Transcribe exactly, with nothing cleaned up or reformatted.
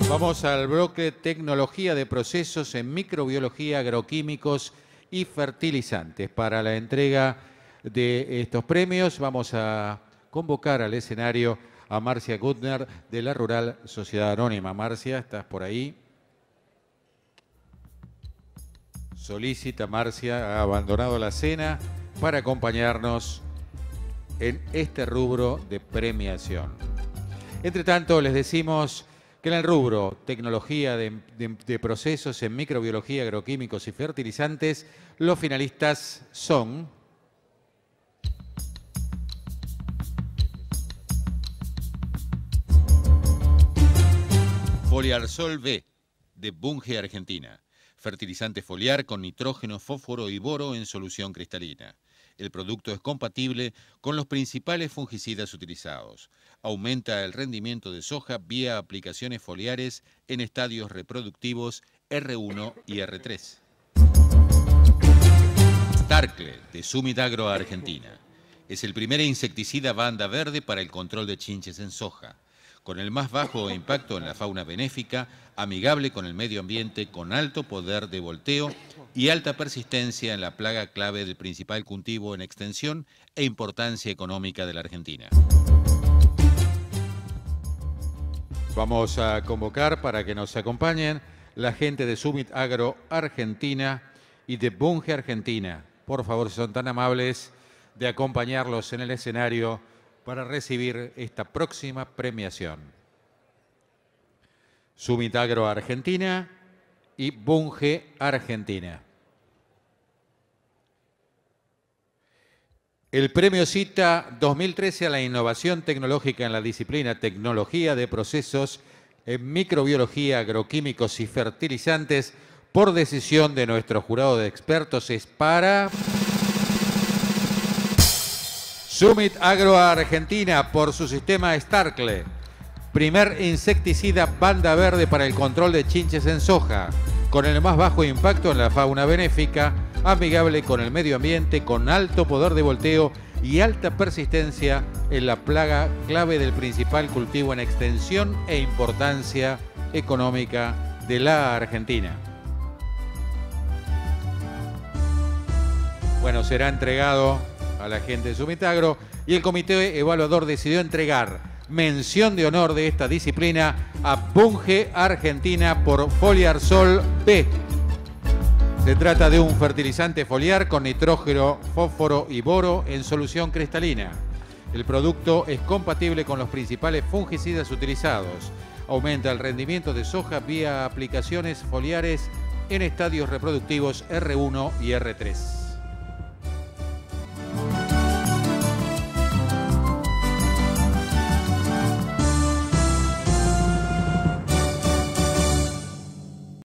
Vamos al bloque Tecnología de Procesos en Microbiología, Agroquímicos y Fertilizantes. Para la entrega de estos premios vamos a convocar al escenario a Marcia Gutner de la Rural Sociedad Anónima. Marcia, ¿estás por ahí? Solícita, Marcia ha abandonado la cena para acompañarnos en este rubro de premiación. Entre tanto, les decimos que en el rubro Tecnología de, de, de Procesos en Microbiología, Agroquímicos y Fertilizantes, los finalistas son Foliarsol B, de Bunge, Argentina. Fertilizante foliar con nitrógeno, fósforo y boro en solución cristalina. El producto es compatible con los principales fungicidas utilizados. Aumenta el rendimiento de soja vía aplicaciones foliares en estadios reproductivos R uno y R tres. Starkle, de Summit Agro, Argentina. Es el primer insecticida banda verde para el control de chinches en soja. Con el más bajo impacto en la fauna benéfica, amigable con el medio ambiente, con alto poder de volteo y alta persistencia en la plaga clave del principal cultivo en extensión e importancia económica de la Argentina. Vamos a convocar para que nos acompañen la gente de Summit Agro Argentina y de Bunge Argentina. Por favor, si son tan amables de acompañarlos en el escenario para recibir esta próxima premiación. Summit Agro Argentina y Bunge Argentina. El premio cita dos mil trece a la innovación tecnológica en la disciplina Tecnología de Procesos en Microbiología, Agroquímicos y Fertilizantes, por decisión de nuestro jurado de expertos, es para Summit Agro Argentina por su sistema Starkle, primer insecticida banda verde para el control de chinches en soja, con el más bajo impacto en la fauna benéfica, amigable con el medio ambiente, con alto poder de volteo y alta persistencia en la plaga clave del principal cultivo en extensión e importancia económica de la Argentina. Bueno, será entregado a la gente de Summit Agro y el comité evaluador decidió entregar mención de honor de esta disciplina a Bunge Argentina por Foliarsol B. Se trata de un fertilizante foliar con nitrógeno, fósforo y boro en solución cristalina. El producto es compatible con los principales fungicidas utilizados. Aumenta el rendimiento de soja vía aplicaciones foliares en estadios reproductivos R uno y R tres.